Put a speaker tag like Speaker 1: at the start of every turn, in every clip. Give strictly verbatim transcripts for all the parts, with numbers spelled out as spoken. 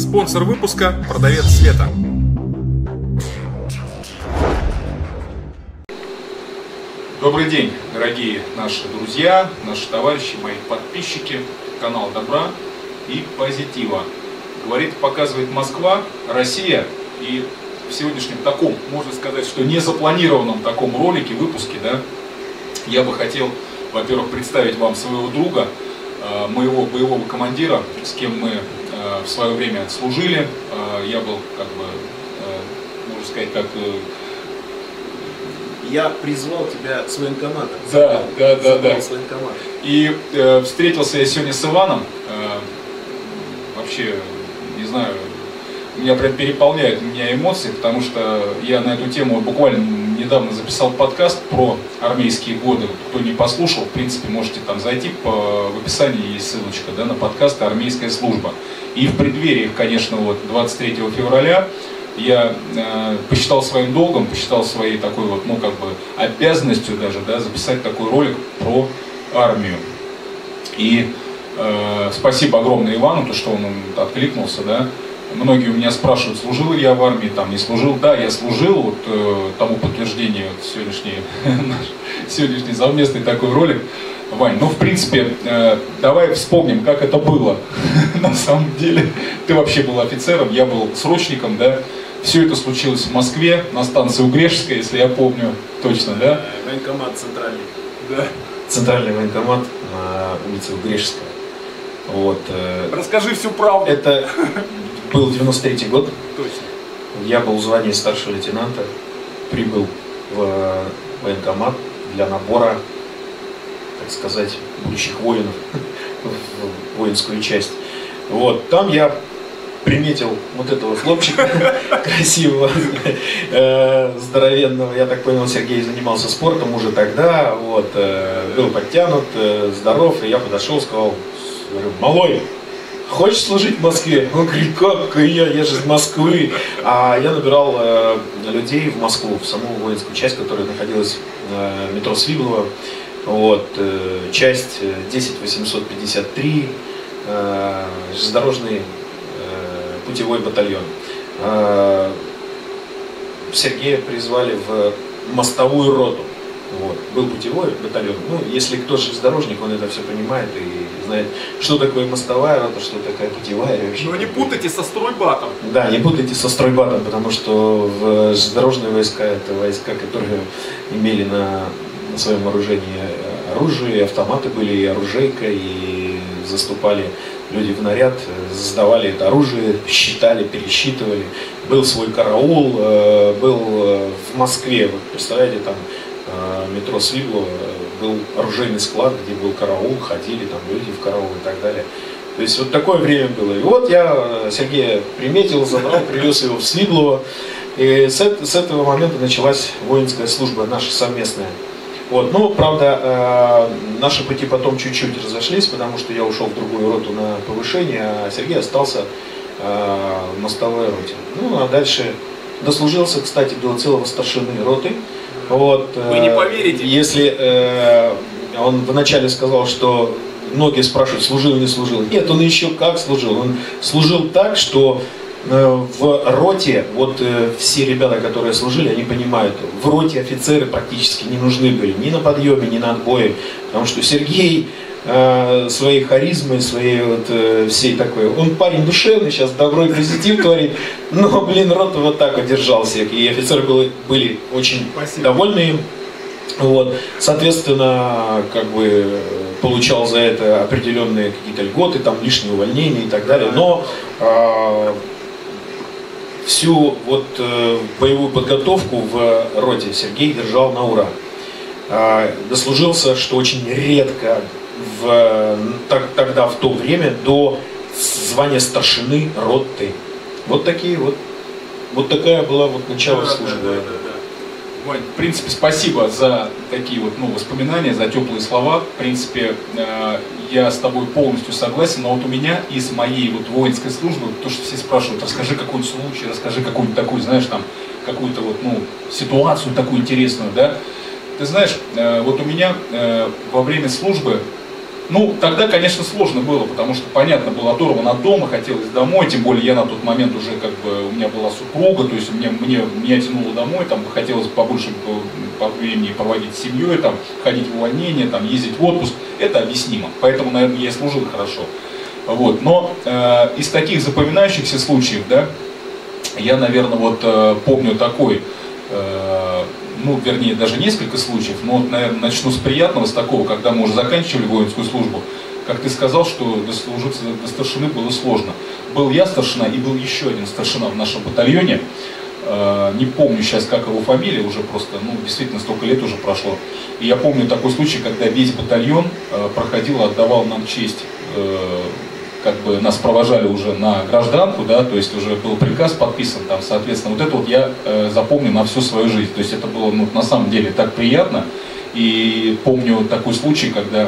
Speaker 1: Спонсор выпуска – продавец света. Добрый день, дорогие наши друзья, наши товарищи, мои подписчики, канал Добра и Позитива. Говорит, показывает Москва, Россия, и в сегодняшнем таком, можно сказать, что незапланированном таком ролике, выпуске, да, я бы хотел, во-первых, представить вам своего друга, моего боевого командира, с кем мы в свое время служили. Я был, как бы, можно сказать, как...
Speaker 2: Я призвал тебя с военкомата.
Speaker 1: Да, да, да, да.
Speaker 2: С военкомата.
Speaker 1: И э, встретился я сегодня с Иваном. Э, вообще, не знаю, меня прям переполняют меня эмоции, потому что я на эту тему буквально недавно записал подкаст про армейские годы. Кто не послушал, в принципе, можете там зайти, по, в описании есть ссылочка, да, на подкаст «Армейская служба». И в преддверии, конечно, вот двадцать третьего февраля я э, посчитал своим долгом, посчитал своей такой вот, ну, как бы, обязанностью даже, да, записать такой ролик про армию. И э, спасибо огромное Ивану, то, что он откликнулся, да. Многие у меня спрашивают, служил ли я в армии, там, не служил. Да, я служил, вот э, тому подтверждение вот, сегодняшний, наш сегодняшний совместный такой ролик. Вань, ну, в принципе, э, давай вспомним, как это было. На самом деле, ты вообще был офицером, я был срочником, да. Все это случилось в Москве, на станции Угрешская, если я помню точно, да?
Speaker 2: Военкомат центральный.
Speaker 1: Да.
Speaker 2: Центральный военкомат на улице Угрешская. Вот.
Speaker 1: Расскажи всю правду.
Speaker 2: Это был девяносто третий год.
Speaker 1: Точно.
Speaker 2: Я был в звании старшего лейтенанта, прибыл в военкомат для набора, так сказать, будущих воинов в воинскую часть. Вот. Там я приметил вот этого хлопчика красивого, здоровенного. Я так понял, Сергей занимался спортом уже тогда, вот, был подтянут, здоров, и я подошел, сказал, говорю, малой, хочешь служить в Москве? Он говорит, как я, я же из Москвы. А я набирал э, людей в Москву, в саму воинскую часть, которая находилась в э, метро Свиблово. Вот, э, часть десять восемьсот пятьдесят три, э, железнодорожный э, путевой батальон. Э, Сергея призвали в мостовую роту. Вот. Был путевой батальон. Ну, если кто железнодорожник, он это все понимает и знает, что такое мостовая рота, что такое путевая.
Speaker 1: Но не путайте со стройбатом.
Speaker 2: Да, не путайте со стройбатом, потому что в железнодорожные войска это войска, которые имели на, на своем вооружении оружие, автоматы были, и оружейка, и заступали люди в наряд, сдавали это оружие, считали, пересчитывали. Был свой караул, был в Москве, вот представляете, там метро Свиблово, был оружейный склад, где был караул, ходили там люди в караул и так далее. То есть вот такое время было. И вот я Сергея приметил, забрал, привез его в Свиблово. И с, с этого момента началась воинская служба наша совместная. Вот. Ну, правда, наши пути потом чуть-чуть разошлись, потому что я ушел в другую роту на повышение, а Сергей остался в мостовой роте. Ну, а дальше дослужился, кстати, до целого старшины роты. Вот,
Speaker 1: вы не поверите.
Speaker 2: Если э, он вначале сказал, что многие спрашивают, служил или не служил. Нет, он еще как служил. Он служил так, что э, в роте, вот э, все ребята, которые служили, они понимают, в роте офицеры практически не нужны были ни на подъеме, ни на отбое. Потому что Сергей э, своей харизмой, своей вот э, всей такой, он парень душевный, сейчас добро и позитив творит, но, блин, рота вот так вот держал всех, и офицеры были, были очень Спасибо. довольны им. Вот. Соответственно, как бы получал за это определенные какие-то льготы, там лишние увольнения и так далее, но э, всю вот э, боевую подготовку в роте Сергей держал на ура. Э, дослужился, что очень редко в, так, тогда, в то время, до звания старшины роты. Вот такие вот, вот такая была вот начало
Speaker 1: да,
Speaker 2: службы.
Speaker 1: Да, да, да, да. Вань, в принципе, спасибо за такие вот, ну, воспоминания, за теплые слова. В принципе, э, я с тобой полностью согласен, но вот у меня из моей вот воинской службы, то, что все спрашивают, расскажи какой-нибудь случай, расскажи какую-нибудь такую, знаешь, там, какую-то вот, ну, ситуацию такую интересную, да. Ты знаешь, э, вот у меня э, во время службы Ну, тогда, конечно, сложно было, потому что, понятно, был оторван от дома, хотелось домой, тем более я на тот момент уже, как бы, у меня была супруга, то есть мне, мне, меня тянуло домой, там, хотелось побольше по, по времени проводить с семьей, там, ходить в увольнение, там, ездить в отпуск, это объяснимо, поэтому, наверное, я и служил хорошо. Вот. Но э, из таких запоминающихся случаев, да, я, наверное, вот э, помню такой, э, ну, вернее, даже несколько случаев, но, вот, наверное, начну с приятного, с такого, когда мы уже заканчивали воинскую службу. Как ты сказал, что дослужиться до старшины было сложно. Был я старшина и был еще один старшина в нашем батальоне. Э, не помню сейчас, как его фамилия, уже просто, ну, действительно, столько лет уже прошло. И я помню такой случай, когда весь батальон э, проходил, отдавал нам честь. Э, как бы нас провожали уже на гражданку, да, то есть уже был приказ подписан, там, соответственно, вот это вот я э, запомню на всю свою жизнь, то есть это было, ну, на самом деле так приятно, и помню такой случай, когда,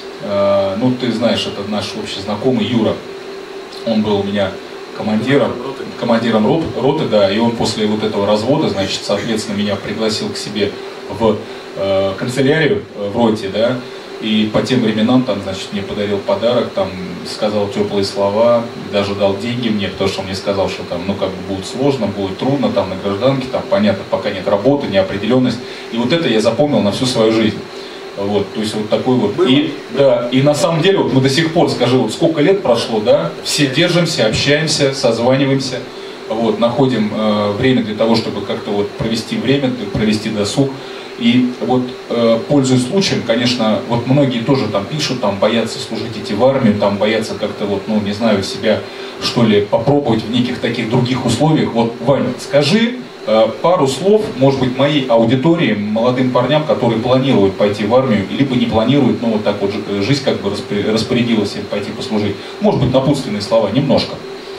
Speaker 1: э, ну, ты знаешь, это наш общий знакомый Юра, он был у меня командиром, командиром роты, роты, да, и он после вот этого развода, значит, соответственно, меня пригласил к себе в э, канцелярию в роте, да, и по тем временам, там, значит, мне подарил подарок, там, сказал теплые слова, даже дал деньги мне, потому что он мне сказал, что там, ну, как бы будет сложно, будет трудно, там, на гражданке, там, понятно, пока нет работы, неопределенность. И вот это я запомнил на всю свою жизнь. Вот, то есть вот такой вот. И, да, и на самом деле, вот мы до сих пор, скажи, вот сколько лет прошло, да, все держимся, общаемся, созваниваемся, вот, находим э, время для того, чтобы как-то вот провести время, провести досуг. И вот, э, пользуясь случаем, конечно, вот многие тоже там пишут, там боятся служить, идти в армию, там боятся как-то вот, ну, не знаю, себя, что ли, попробовать в неких таких других условиях. Вот, Ваня, скажи э, пару слов, может быть, моей аудитории, молодым парням, которые планируют пойти в армию, либо не планируют, ну, вот так вот жизнь как бы распорядилась им пойти послужить. Может быть, напутственные слова, немножко.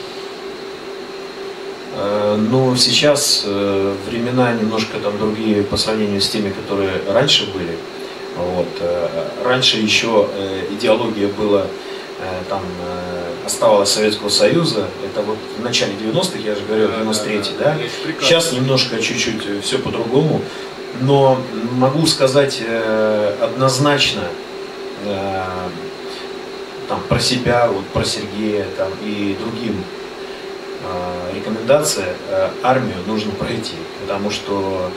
Speaker 2: Ну, сейчас э, времена немножко там другие по сравнению с теми, которые раньше были. Вот. Раньше еще э, идеология была, э, там, э, оставалась Советского Союза, это вот в начале девяностых, я же говорю, девяносто третий, да? Сейчас немножко, чуть-чуть все по-другому, но могу сказать э, однозначно, э, там, про себя, вот, про Сергея там, и другим. Рекомендация: армию нужно пройти, потому что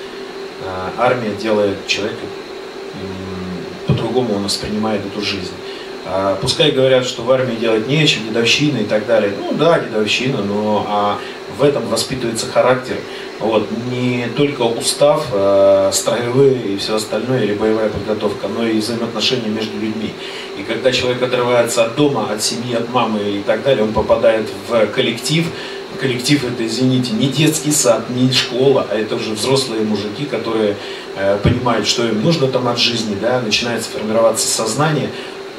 Speaker 2: армия делает человека, по-другому он воспринимает эту жизнь. Пускай говорят, что в армии делать нечего, дедовщина и так далее. Ну да, дедовщина, но а в этом воспитывается характер. Вот. Не только устав, а строевые и все остальное, или боевая подготовка, но и взаимоотношения между людьми. И когда человек отрывается от дома, от семьи, от мамы и так далее, он попадает в коллектив. Коллектив — это, извините, не детский сад, не школа, а это уже взрослые мужики, которые э, понимают, что им нужно там от жизни, да, начинается формироваться сознание.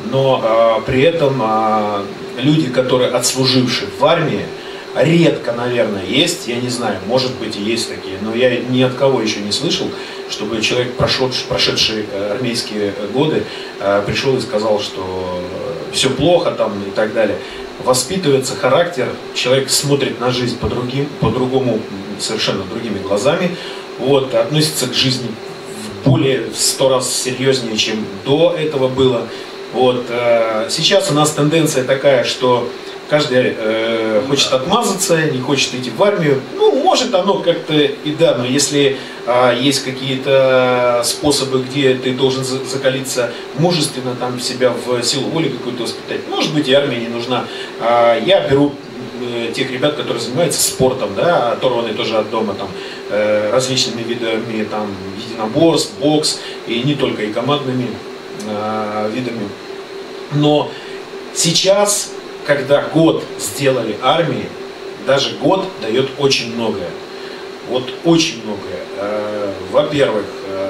Speaker 2: Но э, при этом э, люди, которые отслужившие в армии, редко, наверное, есть, я не знаю, может быть и есть такие, но я ни от кого еще не слышал, чтобы человек, прошедший, прошедший армейские годы, э, пришел и сказал, что все плохо там и так далее. Воспитывается характер, человек смотрит на жизнь по-другим, по-другому, совершенно другими глазами, вот, относится к жизни более в сто раз серьезнее, чем до этого было. Вот, э, сейчас у нас тенденция такая, что каждый э, хочет отмазаться, не хочет идти в армию. Ну, может оно как-то и да, но если э, есть какие-то способы, где ты должен закалиться мужественно, там, себя в силу воли какую-то воспитать, может быть, и армия не нужна. Э, я беру э, тех ребят, которые занимаются спортом, да, оторванные тоже от дома, там, э, различными видами там, единоборств, бокс, и не только, и командными э, видами. Но сейчас, когда год сделали армии, даже год дает очень многое. Вот очень многое. Во-первых,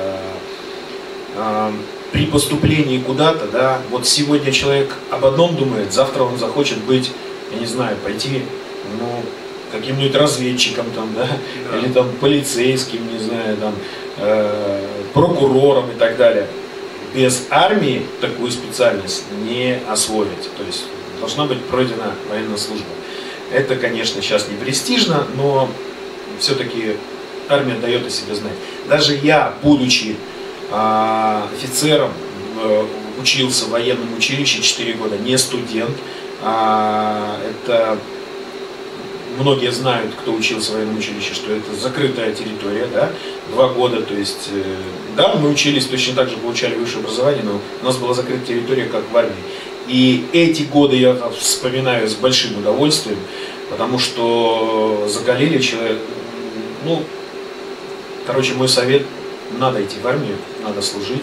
Speaker 2: при поступлении куда-то, да, вот сегодня человек об одном думает, завтра он захочет быть, я не знаю, пойти, ну, каким-нибудь разведчиком там, да, да, или там полицейским, не знаю, там, э, прокурором и так далее. Без армии такую специальность не освоить. То есть должна быть пройдена военная служба. Это, конечно, сейчас не престижно, но все-таки армия дает о себе знать. Даже я, будучи э, офицером, э, учился в военном училище четыре года, не студент. А, это многие знают, кто учился в военном училище, что это закрытая территория, да, два года, то есть, э, да, мы учились, точно так же получали высшее образование, но у нас была закрытая территория, как в армии. И эти годы я вспоминаю с большим удовольствием, потому что закалили человек, ну, короче, мой совет, надо идти в армию, надо служить.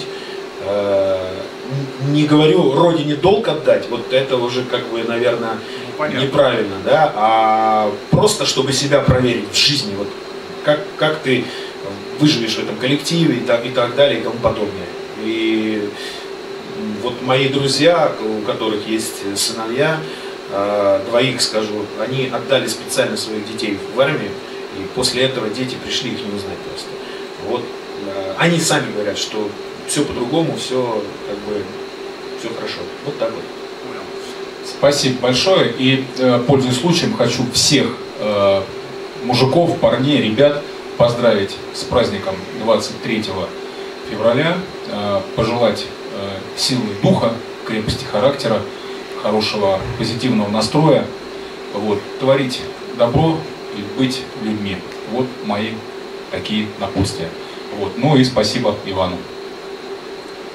Speaker 2: Не говорю родине долг отдать, вот это уже как бы, наверное, ну, неправильно, да, а просто чтобы себя проверить в жизни, вот как, как ты выживешь в этом коллективе и так, и так далее и тому подобное. И вот мои друзья, у которых есть сыновья, двоих скажу, они отдали специально своих детей в армию, и после этого дети пришли их не узнать просто. Вот они сами говорят, что все по-другому, все как бы все хорошо. Вот так вот.
Speaker 1: Спасибо большое. И, э, пользуясь случаем, хочу всех э, мужиков, парней, ребят поздравить с праздником двадцать третьего февраля, э, пожелать э, силы духа, крепости характера, хорошего позитивного настроя, вот, творить добро и быть людьми. Вот мои такие напутствия. Вот. Ну и спасибо Ивану.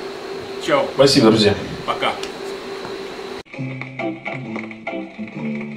Speaker 2: Чао. Спасибо, друзья.
Speaker 1: Пока.